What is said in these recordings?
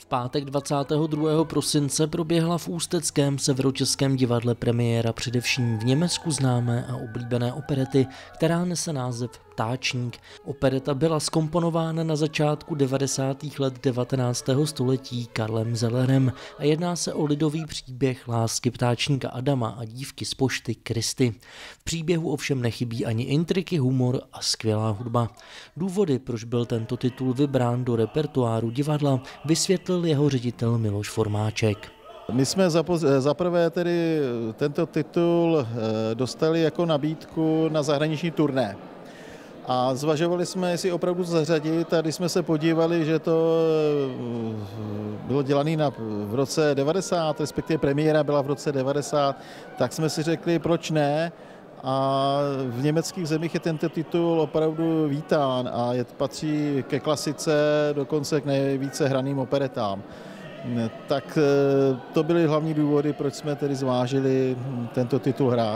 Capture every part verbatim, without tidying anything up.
V pátek dvacátého druhého prosince proběhla v ústeckém Severočeském divadle premiéra především v Německu známé a oblíbené operety, která nese název Ptáčník. Opereta byla zkomponována na začátku devadesátých let devatenáctého století Karlem Zellerem a jedná se o lidový příběh lásky ptáčníka Adama a dívky z pošty Kristy. V příběhu ovšem nechybí ani intriky, humor a skvělá hudba. Důvody, proč byl tento titul vybrán do repertoáru divadla, vysvětlil jeho ředitel Miloš Formáček. My jsme za prvé tedy tento titul dostali jako nabídku na zahraniční turné. A zvažovali jsme, jestli opravdu zařadit, a když jsme se podívali, že to bylo dělané na, v roce devadesát, respektive premiéra byla v roce devadesát, tak jsme si řekli, proč ne. A v německých zemích je tento titul opravdu vítán a je, patří ke klasice, dokonce k nejvíce hraným operetám. Tak to byly hlavní důvody, proč jsme tedy zvážili tento titul hrát.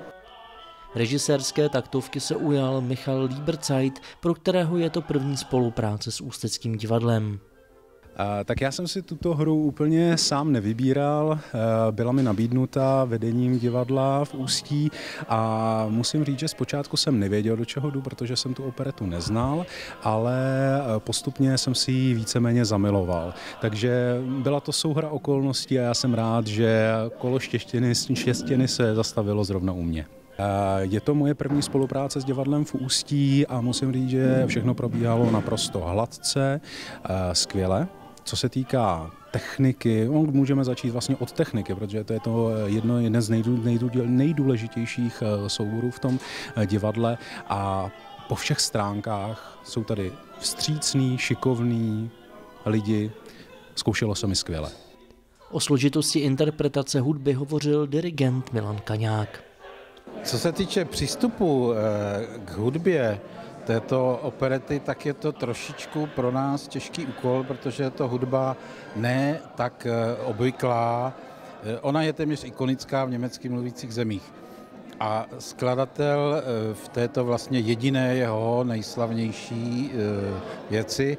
Režisérské taktovky se ujal Michal Lieberzeit, pro kterého je to první spolupráce s Ústeckým divadlem. Tak já jsem si tuto hru úplně sám nevybíral, byla mi nabídnuta vedením divadla v Ústí a musím říct, že zpočátku jsem nevěděl, do čeho jdu, protože jsem tu operetu neznal, ale postupně jsem si ji víceméně zamiloval. Takže byla to souhra okolností a já jsem rád, že kolo štěstěny, štěstěny se zastavilo zrovna u mě. Je to moje první spolupráce s divadlem v Ústí a musím říct, že všechno probíhalo naprosto hladce, skvěle. Co se týká techniky, můžeme začít vlastně od techniky, protože to je to jedno, jeden z nejdůležitějších souborů v tom divadle a po všech stránkách jsou tady vstřícní, šikovní lidi, zkoušelo se mi skvěle. O složitosti interpretace hudby hovořil dirigent Milan Kaňák. Co se týče přístupu k hudbě této operety, tak je to trošičku pro nás těžký úkol, protože je to hudba ne tak obvyklá. Ona je téměř ikonická v německy mluvících zemích. A skladatel v této vlastně jediné jeho nejslavnější věci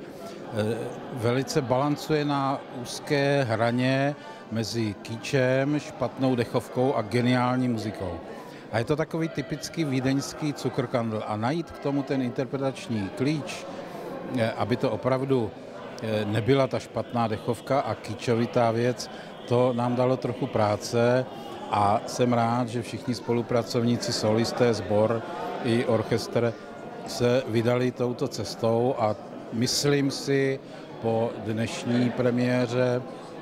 velice balancuje na úzké hraně mezi kýčem, špatnou dechovkou a geniální muzikou. A je to takový typický vídeňský cukrkandl. A najít k tomu ten interpretační klíč, aby to opravdu nebyla ta špatná dechovka a kýčovitá věc, to nám dalo trochu práce a jsem rád, že všichni spolupracovníci, solisté, sbor i orchestr se vydali touto cestou a myslím si po dnešní premiéře,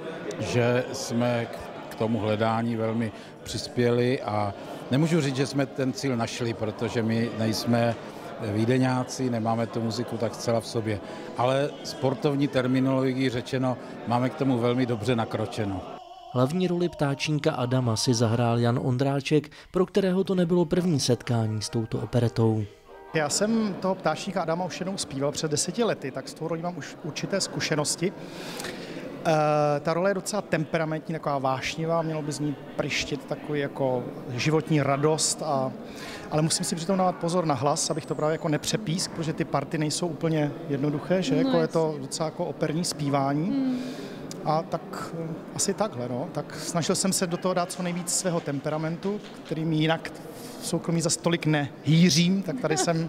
že jsme k tomu hledání velmi přispěli a nemůžu říct, že jsme ten cíl našli, protože my nejsme vídeňáci, nemáme tu muziku tak zcela v sobě, ale sportovní terminologií řečeno, máme k tomu velmi dobře nakročeno. Hlavní roli ptáčníka Adama si zahrál Jan Ondráček, pro kterého to nebylo první setkání s touto operetou. Já jsem toho ptáčníka Adama už jednou zpíval před deseti lety, tak z toho rolí mám už určité zkušenosti. Uh, ta role je docela temperamentní, taková vášnivá, mělo by z ní prištit takový jako životní radost, a, ale musím si přitom dávat pozor na hlas, abych to právě jako nepřepísk, protože ty party nejsou úplně jednoduché, že no, jako je to docela jako operní zpívání. Hmm. A tak asi takhle, no. Tak snažil jsem se do toho dát co nejvíc svého temperamentu, kterým jinak v soukromí za tolik nehýřím, tak tady jsem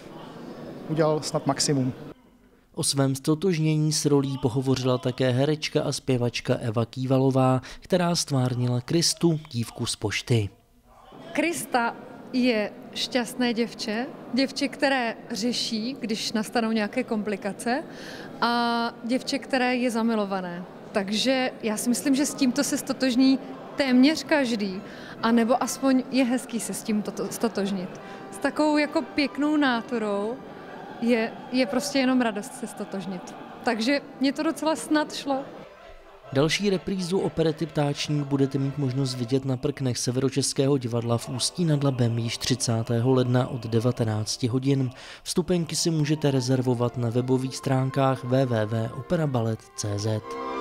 udělal snad maximum. O svém ztotožnění s rolí pohovořila také herečka a zpěvačka Eva Kývalová, která stvárnila Kristu, dívku z pošty. Krista je šťastné děvče, děvče, které řeší, když nastanou nějaké komplikace, a děvče, které je zamilované. Takže já si myslím, že s tímto se stotožní téměř každý, anebo aspoň je hezký se s tím stotožnit. S takovou jako pěknou náturou je, je prostě jenom radost se stotožnit. Takže mě to docela snad šlo. Další reprízu operety Ptáčník budete mít možnost vidět na prknech Severočeského divadla v Ústí nad Labem již třicátého ledna od devatenácti hodin. Vstupenky si můžete rezervovat na webových stránkách w w w tečka opera ballet tečka cé zet.